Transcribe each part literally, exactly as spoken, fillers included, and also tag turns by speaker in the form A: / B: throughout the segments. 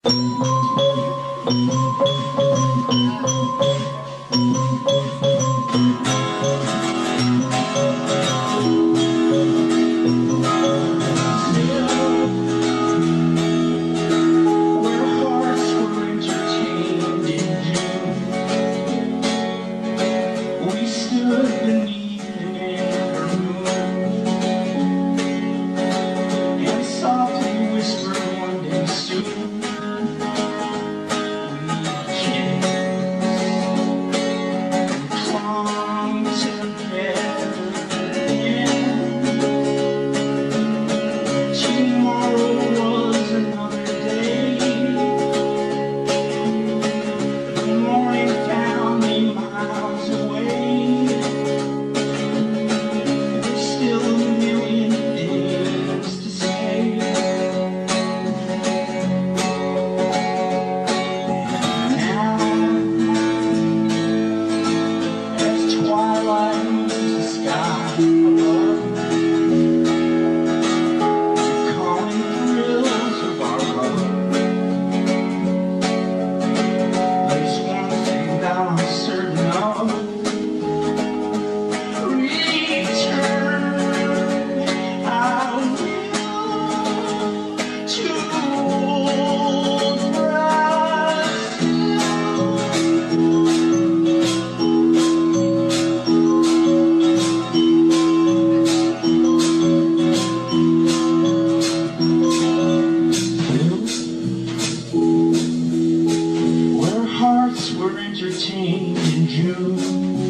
A: Were entertained in June.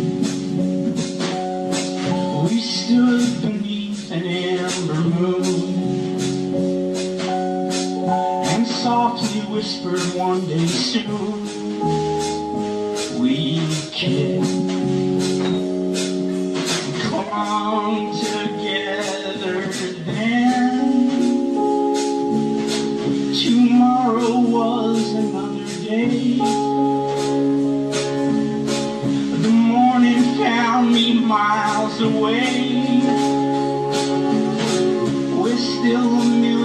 A: We stood beneath an amber moon and softly whispered, one day soon we kissed and clung together then. Tomorrow was another day. Found me miles away. We're still a million